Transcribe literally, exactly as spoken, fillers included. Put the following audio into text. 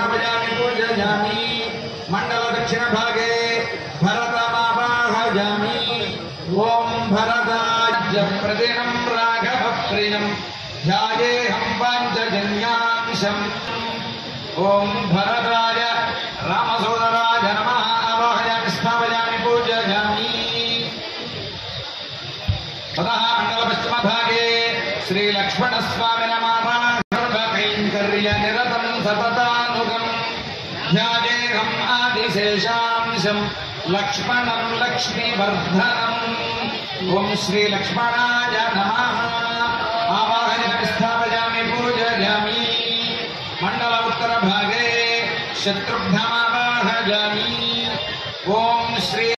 स्थापयामि पूजयामि मंडल दक्षिण भागे भरतमावाहयामि ओम भरदाज्य प्रतिनं राघव प्रियं ध्यायेऽहं पाञ्चजन्यांशम् ओम भरदाय रामसोदराय नमः आवाहयामि स्थापयामि पूजयामि ततः मंडल पश्चिम भागे श्री लक्ष्मण स्वामी नमार्कैङ्कर्यनिरतं सततानुगं ध्यायेऽहम् आदिशेषांशं लक्ष्मणं लक्ष्मीवर्धनम् ओम श्री लक्ष्मणाय नमः आवाहयामि स्थापयामि पूजयामि मंडल उत्तर भागे शत्रुघ्नमावाहयामि ओम श्री